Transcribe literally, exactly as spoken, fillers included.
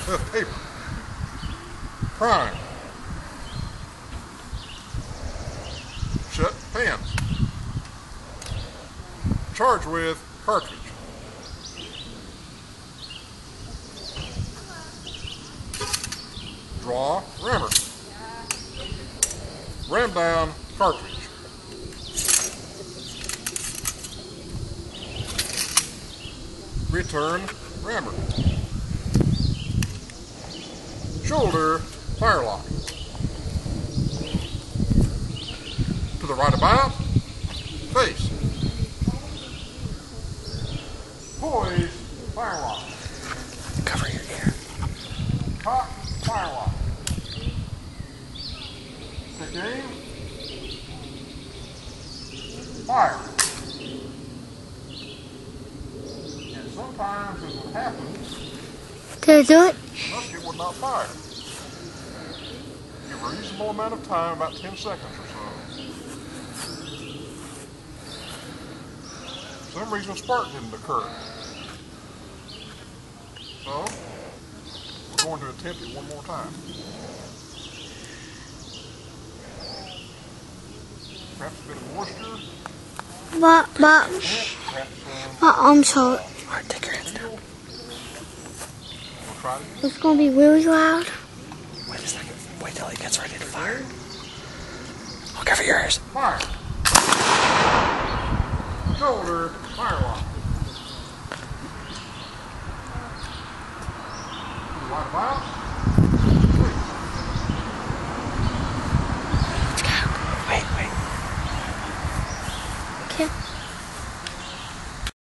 With paper. Prime. Shut pins. Charge with cartridge. Draw rammer. Ram down cartridge. Return rammer. Shoulder firelock. To the right about. Face. Poise firelock. Cover your ear. Cock firelock. Stick aim. Fire. And sometimes as it happens, Can I do it? the musket would not fire. Give a reasonable amount of time, about ten seconds or so. For some reason, spark didn't occur. So, we're going to attempt it one more time. Perhaps a bit of moisture. But, but, Perhaps my arm's hurt. Alright, take your hands down. we'll try it again. It's gonna be really loud. Wait a second. Wait till he gets ready to fire. I'll cover your ears. Fire. Shoulder firelock. Right about.